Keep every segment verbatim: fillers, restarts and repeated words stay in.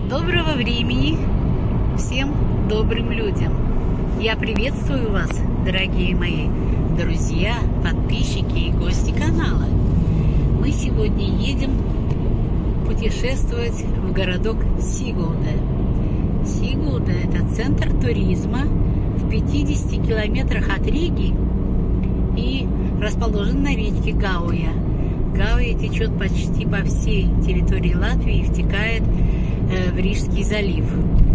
Доброго времени всем добрым людям! Я приветствую вас, дорогие мои друзья, подписчики и гости канала. Мы сегодня едем путешествовать в городок Сигулда. Сигулда – это центр туризма в пятидесяти километрах от Риги и расположен на речке Гауя. Гауя течет почти по всей территории Латвии и втекает э, в Рижский залив.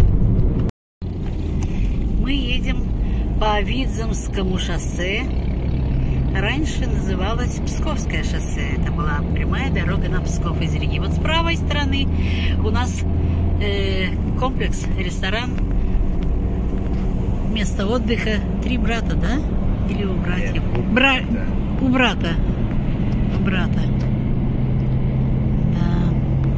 Мы едем по Видземскому шоссе. Раньше называлось Псковское шоссе. Это была прямая дорога на Псков из Риги. Вот с правой стороны у нас э, комплекс, ресторан, место отдыха. Три брата, да? Или у братьев? Бра... У брата. У брата. Да.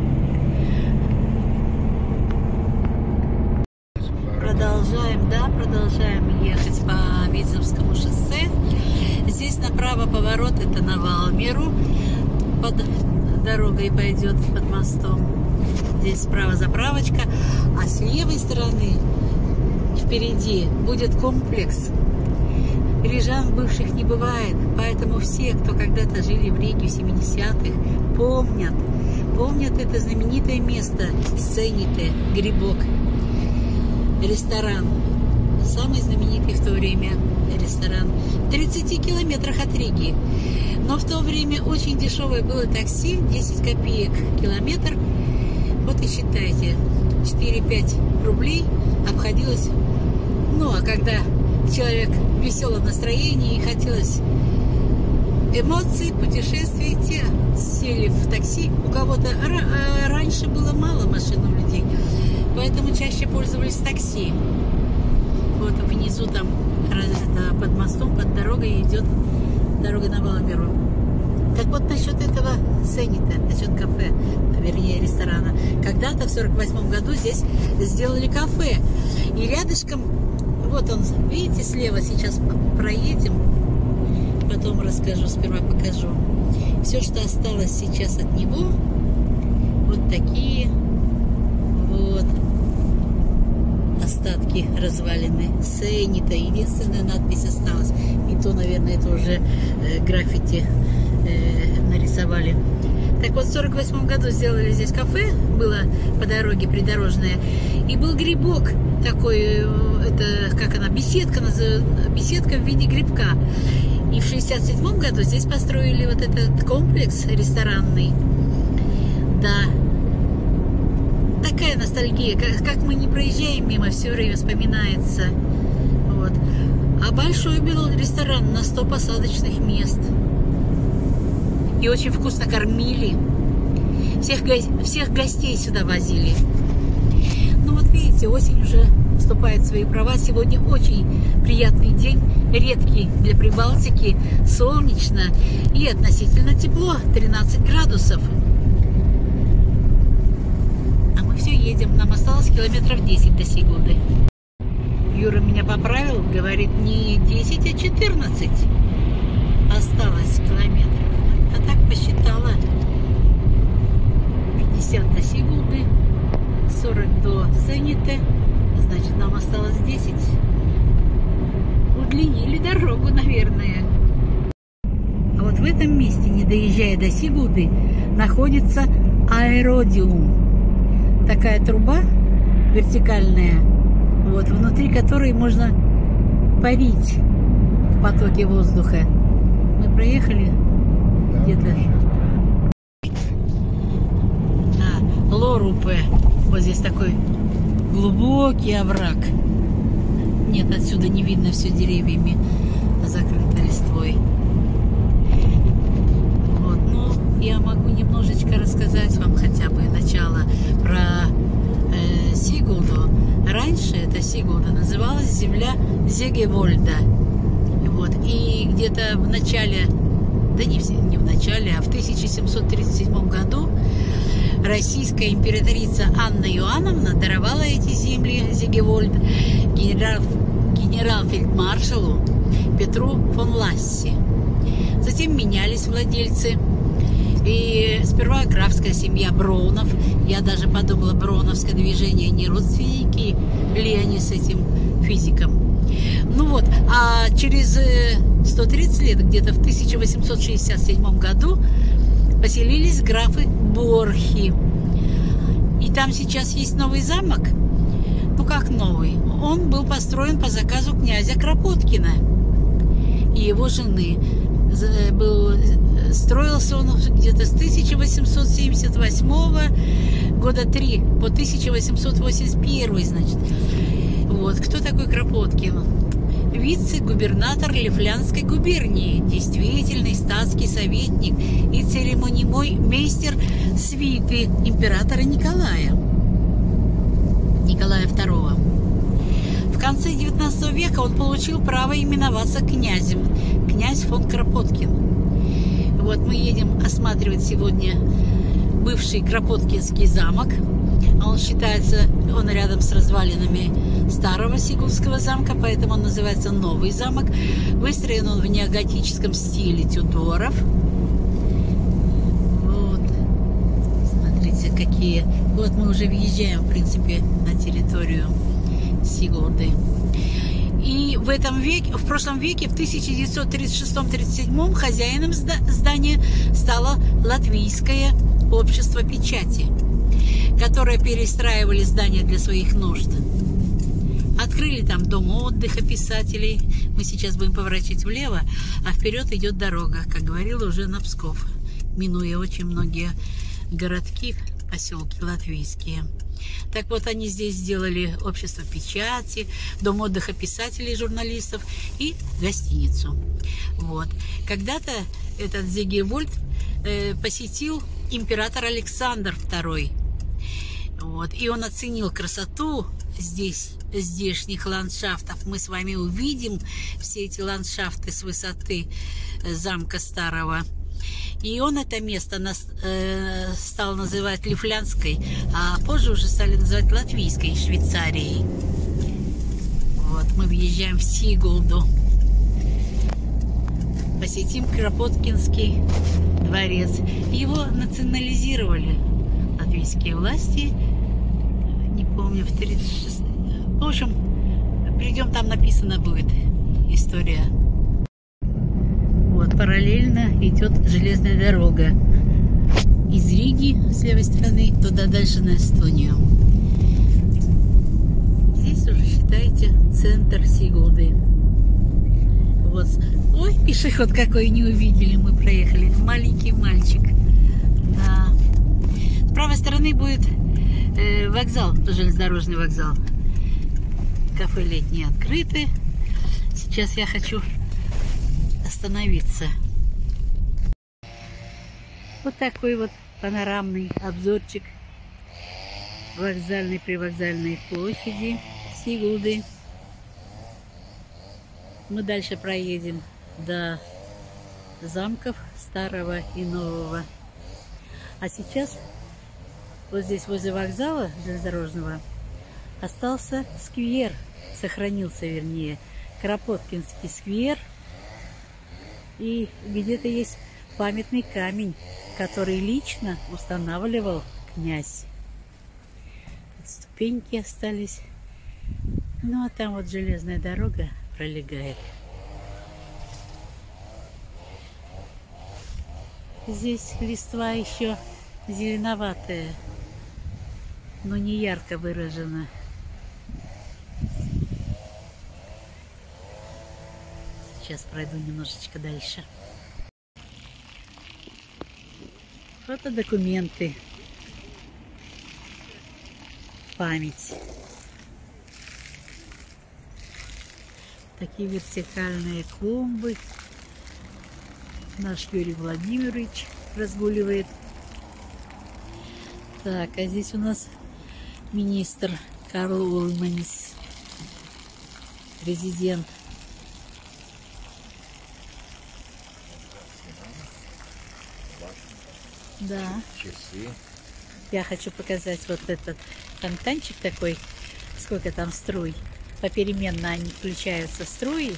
Продолжаем, да, продолжаем ехать по Видземскому шоссе. Здесь направо поворот, это на Валмеру. Под дорогой пойдет, под мостом. Здесь справа заправочка. А с левой стороны впереди будет комплекс. Рижан бывших не бывает, поэтому все, кто когда-то жили в Риге в семидесятых, помнят, помнят это знаменитое место Сените, Грибок, ресторан, самый знаменитый в то время ресторан, в тридцати километрах от Риги. Но в то время очень дешевое было такси, десять копеек километр, вот и считайте, четыре-пять рублей обходилось, ну а когда человек в веселом настроении и хотелось эмоций, путешествий, те сели в такси. У кого-то раньше было мало машин у людей, поэтому чаще пользовались такси. Вот внизу там под мостом, под дорогой идет дорога на Валмеру. Так вот насчет этого Сенита, насчет кафе, вернее ресторана. Когда-то в сорок восьмом году здесь сделали кафе. И рядышком, вот он, видите, слева, сейчас проедем, потом расскажу, сперва покажу. Все, что осталось сейчас от него, вот такие вот остатки развалины Сенита. Единственная надпись осталась. И то, наверное, это уже э, граффити э, нарисовали. Так вот, в сорок восьмом году сделали здесь кафе, было по дороге придорожное, и был грибок такой, это, как она, беседка, беседка в виде грибка. И в шестьдесят седьмом году здесь построили вот этот комплекс ресторанный. Да, такая ностальгия, как, как мы не проезжаем мимо, все время вспоминается. Вот. А большой был ресторан на сто посадочных мест. И очень вкусно кормили. Всех, всех гостей сюда возили. Ну вот видите, осень уже вступает в свои права. Сегодня очень приятный день, редкий для Прибалтики, солнечно и относительно тепло, тринадцать градусов. А мы все едем, нам осталось километров десять до Сигулды. Юра меня поправил, говорит, не десять, а четырнадцать осталось километров. А так посчитала, пятьдесят до Сигулды, сорок до Сените, значит, нам осталось десять. Удлинили дорогу, наверное. А вот в этом месте, не доезжая до Сигулды, находится аэродиум. Такая труба вертикальная, вот, внутри которой можно парить в потоке воздуха. Мы проехали где-то. А, Лорупе. Вот здесь такой глубокий овраг. Нет, отсюда не видно, все деревьями закрыто листвой. Вот, ну, я могу немножечко рассказать вам хотя бы начало про э, Сигулду. Раньше эта Сигулда называлась земля Зегевольда. Вот, и где-то в начале, да не в, не в начале, а в тысяча семьсот тридцать седьмом году российская императрица Анна Иоанновна даровала эти земли Зегевольд генерал, генерал-фельдмаршалу Петру фон Ласси. Затем менялись владельцы. И сперва графская семья Броунов. Я даже подумала, броуновское движение, не родственники ли они с этим физиком. Ну вот, а через сто тридцать лет, где-то в тысяча восемьсот шестьдесят седьмом году, поселились графы Борхи. И там сейчас есть новый замок. Ну как новый? Он был построен по заказу князя Кропоткина и его жены. Был, строился он где-то с тысяча восемьсот семьдесят восьмого года три по тысяча восемьсот восемьдесят первый, значит. Вот. Кто такой Кропоткин? Вице-губернатор Лифляндской губернии, действительный статский советник и церемонимой мейстер свиты императора Николая, Николая второго. В конце девятнадцатого века он получил право именоваться князем, князь фон Кропоткин. Вот мы едем осматривать сегодня бывший Кропоткинский замок. Он считается, он рядом с развалинами старого Сигулдского замка, поэтому он называется Новый замок. Выстроен он в неоготическом стиле Тюдоров. Вот. Смотрите, какие... Вот мы уже въезжаем, в принципе, на территорию Сигулды. И в этом веке, в прошлом веке, в тысяча девятьсот тридцать шестом — тридцать седьмом, хозяином здания стало Латвийское общество печати, которые перестраивали здание для своих нужд. Открыли там дом отдыха писателей. Мы сейчас будем поворачивать влево, а вперед идет дорога, как говорила, уже на Псков, минуя очень многие городки, поселки латвийские. Так вот, они здесь сделали общество печати, дом отдыха писателей, журналистов и гостиницу. Вот. Когда-то этот Зигевольд э, посетил император Александр второй. Вот. И он оценил красоту здесь, здешних ландшафтов. Мы с вами увидим все эти ландшафты с высоты замка старого. И он это место нас, э, стал называть Лифляндской, а позже уже стали называть Латвийской Швейцарией. Вот, мы въезжаем в Сигулду. Посетим Кропоткинский дворец. Его национализировали латвийские власти. Не помню, в тридцать шестом. В общем, придем, там написано будет история. Вот, параллельно идет железная дорога из Риги с левой стороны туда дальше на Эстонию. Здесь уже, считайте, центр Сигулды. Вот. Ой, пешеход какой не увидели, мы проехали. Маленький мальчик. Да. С правой стороны будет э, вокзал, железнодорожный вокзал. Кафе летние открыты. Сейчас я хочу остановиться. Вот такой вот панорамный обзорчик вокзальной привокзальной площади Сигулды. Мы дальше проедем до замков старого и нового. А сейчас вот здесь возле вокзала железнодорожного остался сквер, сохранился вернее, Кропоткинский сквер. И где-то есть памятный камень, который лично устанавливал князь. Тут ступеньки остались. Ну а там вот железная дорога пролегает. Здесь листва еще зеленоватая, но не ярко выражена. Сейчас пройду немножечко дальше. Фотодокументы. Память. Такие вертикальные клумбы. Наш Юрий Владимирович разгуливает. Так, а здесь у нас министр Карл Улманис, президент. Да. Часы. Я хочу показать вот этот фонтанчик такой. Сколько там струй. Попеременно они включаются, струи.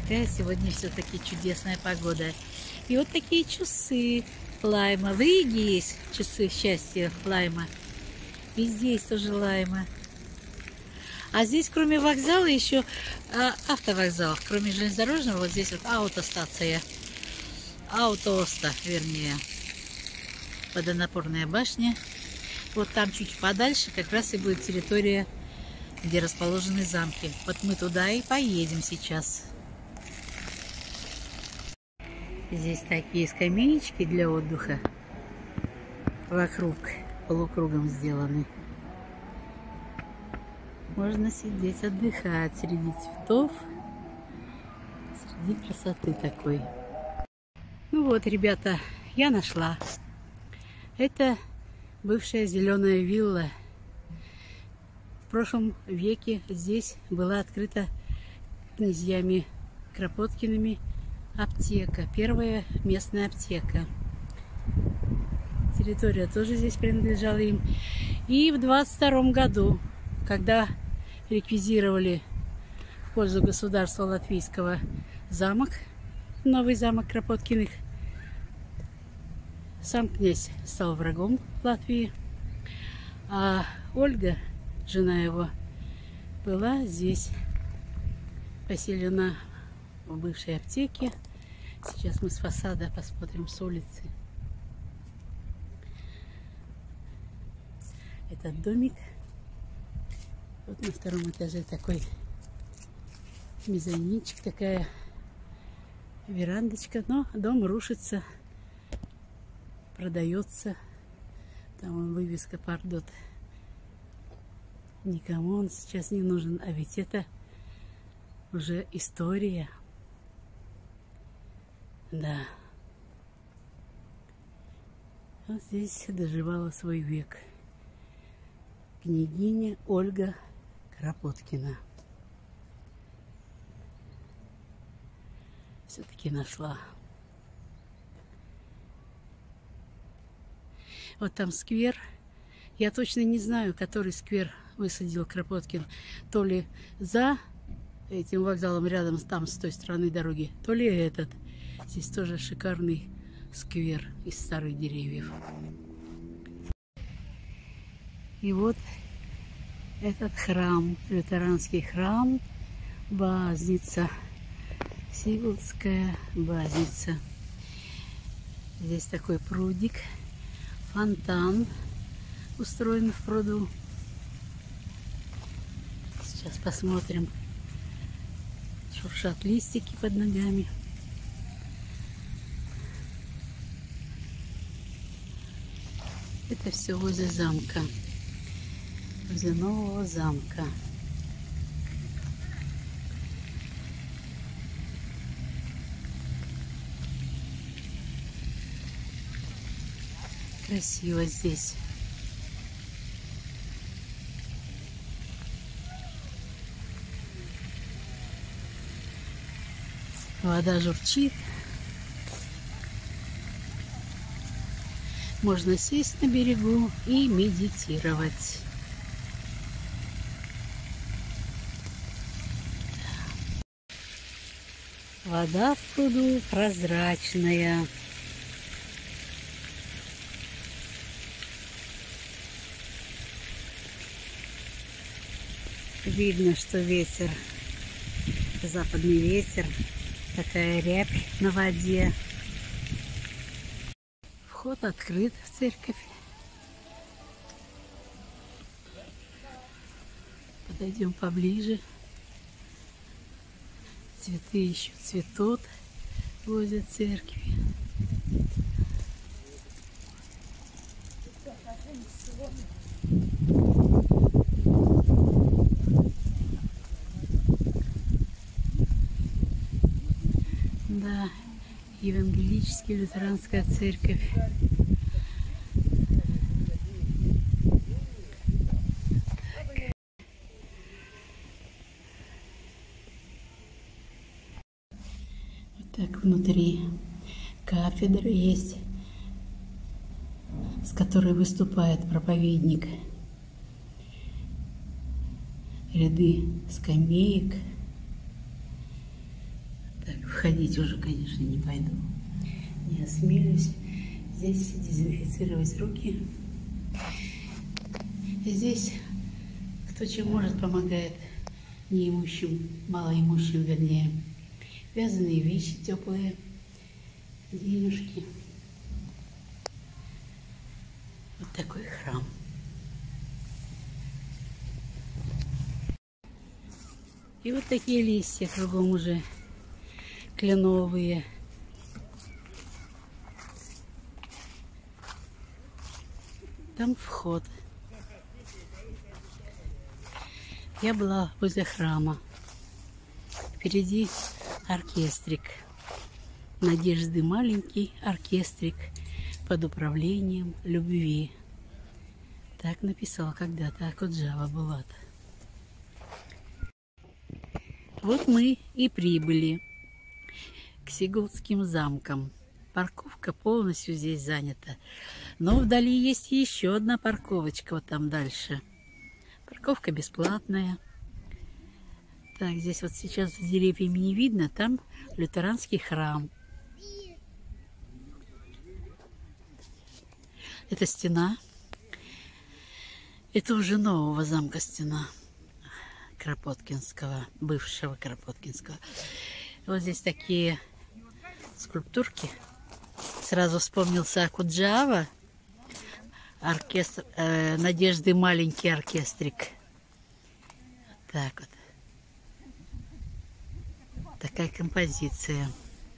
какая сегодня все-таки чудесная погода. И вот такие часы Лайма. В Риге есть часы счастья Лайма. И здесь тоже Лайма. А здесь, кроме вокзала, еще а, автовокзал. Кроме железнодорожного, вот здесь вот аутостация. Аутоста, вернее. Водонапорная башня. Вот там чуть подальше как раз и будет территория, где расположены замки. Вот мы туда и поедем сейчас. Здесь такие скамеечки для отдыха. Вокруг, полукругом сделаны. Можно сидеть, отдыхать среди цветов, среди красоты такой. Ну вот, ребята, я нашла. Это бывшая зеленая вилла. В прошлом веке здесь была открыта князьями Кропоткиными аптека. Первая местная аптека. Территория тоже здесь принадлежала им. И в двадцать втором году, когда реквизировали в пользу государства латвийского замок, новый замок Кропоткиных, сам князь стал врагом Латвии, а Ольга, жена его, была здесь поселена в бывшей аптеке. Сейчас мы с фасада посмотрим с улицы. Этот домик. Вот на втором этаже такой мезонинчик, такая верандочка. Но дом рушится, продается. Там вон вывеска «Пардот». Никому он сейчас не нужен. А ведь это уже история. Да. Вот здесь доживала свой век княгиня Ольга Кропоткина. Все-таки нашла. Вот там сквер. Я точно не знаю, который сквер высадил Кропоткин. То ли за этим вокзалом рядом, там с той стороны дороги, то ли этот. Здесь тоже шикарный сквер из старых деревьев. И вот этот храм, лютеранский храм, Базница, Сиволдская Базница. Здесь такой прудик, фонтан устроен в пруду. Сейчас посмотрим. Шуршат листики под ногами. Это все возле замка, возле нового замка. Красиво здесь. Вода журчит. Можно сесть на берегу и медитировать. Вода в пруду прозрачная. Видно, что ветер, западный ветер, такая рябь на воде. Вход открыт в церковь. Подойдем поближе. Цветы еще цветут возле церкви. Да, евангелическая лютеранская церковь. Вот так внутри кафедра есть, с которой выступает проповедник. Ряды скамеек. Так, входить уже, конечно, не пойду. Не осмелюсь. Здесь дезинфицировать руки. И здесь кто чем может, помогает неимущим, малоимущим, вернее. Вязаные вещи теплые, денежки. Вот такой храм. И вот такие листья кругом уже кленовые. Там вход. Я была возле храма. Впереди оркестрик. Надежды маленький оркестрик под управлением любви. Так написал когда-то Окуджава Булат. Вот мы и прибыли к Сигулдским замкам. Парковка полностью здесь занята. Но вдали есть еще одна парковочка, вот там дальше. Парковка бесплатная. Так, здесь вот сейчас с деревьями не видно, там лютеранский храм. Это стена. Это уже нового замка стена. Кропоткинского, бывшего Кропоткинского. Вот здесь такие скульптурки. Сразу вспомнился Окуджава. Оркестр, э, Надежды маленький оркестрик. Вот так вот. Такая композиция.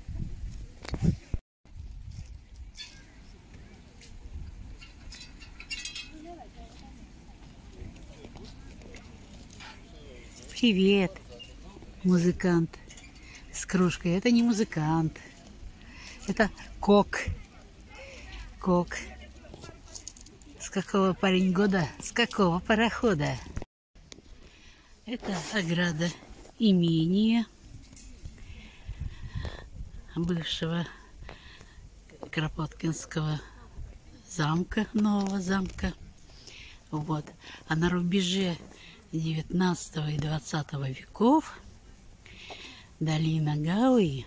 Привет, музыкант с кружкой. Это не музыкант, это кок. Кок. С какого, парень, года? С какого парохода? Это ограда имения бывшего Кропоткинского замка, нового замка. Вот. А на рубеже девятнадцатого и двадцатого веков долина Гауи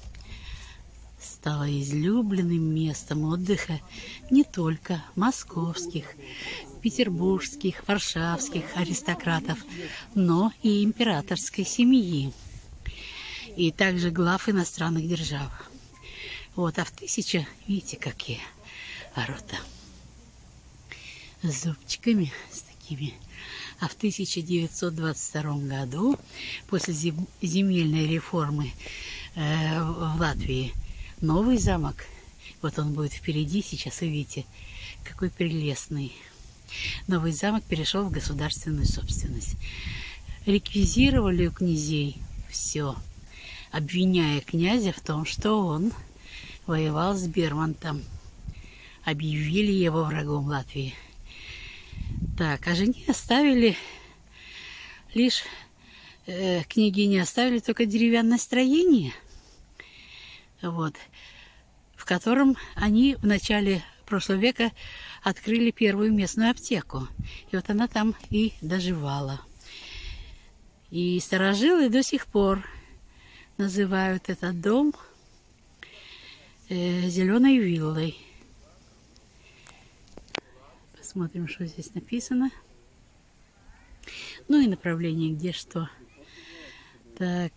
стала излюбленным местом отдыха не только московских, петербургских, варшавских аристократов, но и императорской семьи, и также глав иностранных держав. Вот, а в тысяча, видите, какие ворота с зубчиками, с такими. А в тысяча девятьсот двадцать втором году, после земельной реформы э, в Латвии, новый замок, вот он будет впереди, сейчас увидите, какой прелестный. Новый замок перешел в государственную собственность. Реквизировали у князей все, обвиняя князя в том, что он воевал с Бермонтом. Объявили его врагом Латвии. Так, а жене оставили лишь, э, княгине оставили только деревянное строение, вот, в котором они в начале прошлого века открыли первую местную аптеку. И вот она там и доживала. И старожилы до сих пор называют этот дом э, зеленой виллой. Смотрим, что здесь написано. Ну и направление, где что. Так.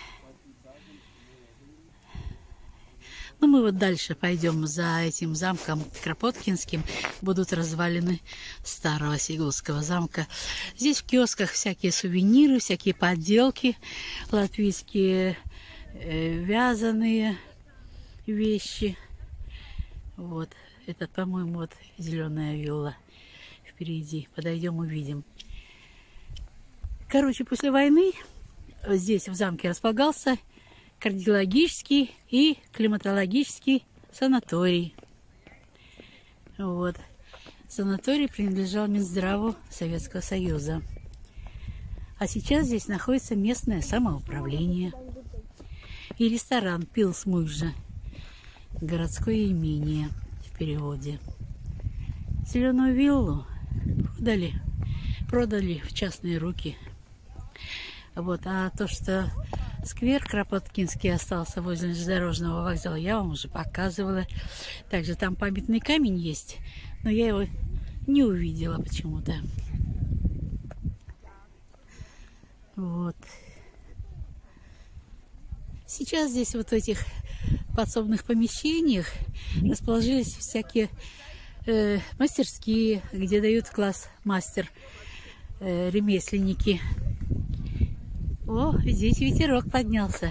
Ну, мы вот дальше пойдем за этим замком Кропоткинским. Будут развалины старого Сигулдского замка. Здесь в киосках всякие сувениры, всякие подделки. Латвийские э, вязаные вещи. Вот. Этот, по-моему, вот зеленая вилла впереди. Подойдем, увидим. Короче, после войны здесь в замке располагался кардиологический и климатологический санаторий. Вот. Санаторий принадлежал Минздраву Советского Союза. А сейчас здесь находится местное самоуправление. И ресторан Пилсмуйжа. Городское имение в переводе. Зеленую виллу продали, продали в частные руки. Вот. А то, что Сквер Кропоткинский остался возле железнодорожного вокзала. Я вам уже показывала. Также там памятный камень есть, но я его не увидела почему-то. Вот. Сейчас здесь вот в этих подсобных помещениях расположились всякие э, мастерские, где дают класс мастер, э, ремесленники. О, здесь ветерок поднялся.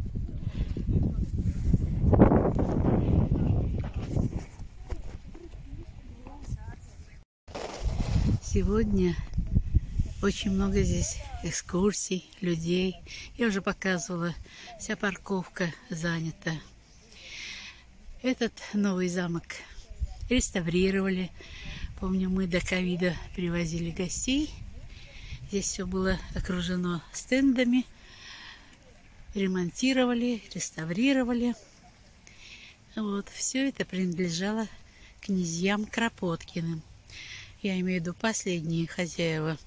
Сегодня очень много здесь экскурсий, людей. Я уже показывала, вся парковка занята. Этот новый замок реставрировали. Помню, мы до ковида привозили гостей. Здесь все было окружено стендами. Ремонтировали, реставрировали. Вот, все это принадлежало князьям Кропоткиным. Я имею в виду последние хозяева.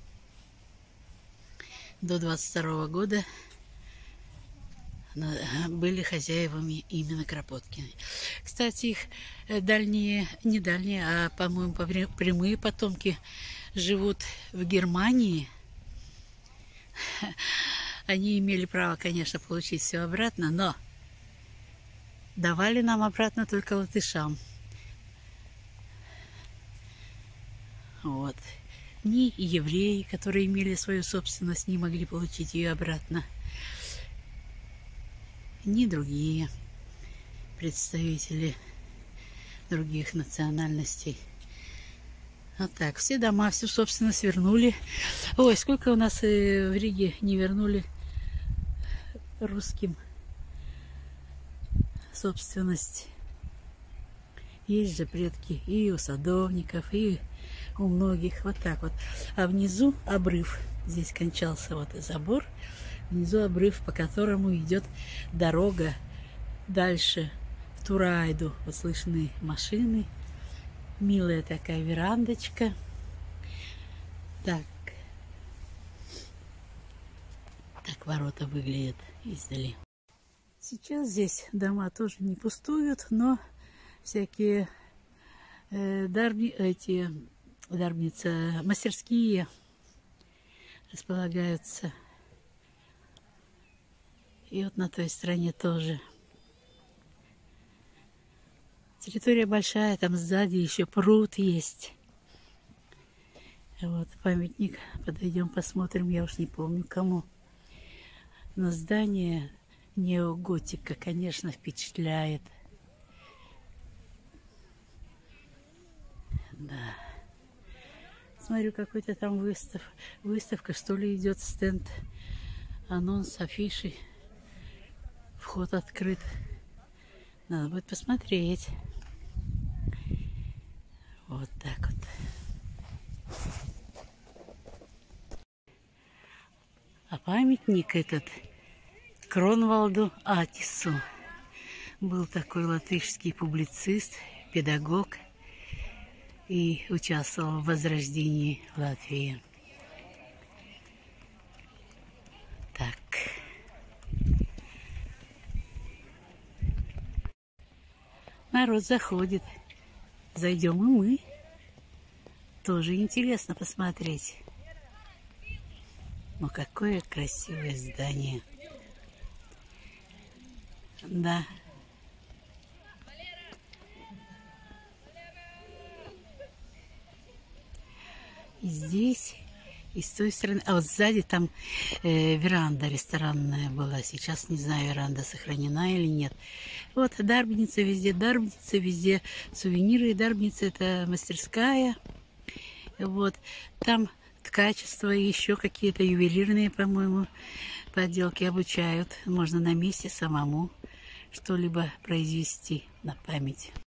До двадцать второго года были хозяевами именно Кропоткины. Кстати, их дальние, не дальние, а, по-моему, прямые потомки живут в Германии. Они имели право, конечно, получить все обратно, но давали нам обратно только латышам. Вот. Ни евреи, которые имели свою собственность, не могли получить ее обратно, ни другие представители других национальностей. Вот так, все дома, всю собственность вернули. Ой, сколько у нас в Риге не вернули русским собственность. Есть же предки и у садовников, и у многих. Вот так вот. А внизу обрыв. Здесь кончался вот забор. Внизу обрыв, по которому идет дорога дальше в Турайду. Вот слышны машины. Милая такая верандочка. Так. Так ворота выглядят издали. Сейчас здесь дома тоже не пустуют, но всякие э, дарби, эти дарбницы, мастерские располагаются. И вот на той стороне тоже. Территория большая, там сзади еще пруд есть. Вот памятник. Подойдем, посмотрим. Я уж не помню кому. Но здание неоготика, конечно, впечатляет. Да. Смотрю, какой-то там выстав... выставка, что ли, идет, стенд. Анонс, афиши. Вход открыт. Надо будет посмотреть. Вот так вот. А памятник этот Кронвалду Атису. Был такой латышский публицист, педагог. И участвовал в возрождении Латвии. Так. Народ заходит. Зайдем и мы. Тоже интересно посмотреть. Ну, какое красивое здание. Да. И здесь, и с той стороны. А вот сзади там э, веранда ресторанная была. Сейчас не знаю, веранда сохранена или нет. Вот дарбница везде, дарбница везде. Сувениры и дарбница — это мастерская. Вот. Там ткачество, еще какие-то ювелирные, по-моему, поделки обучают. Можно на месте самому что-либо произвести на память.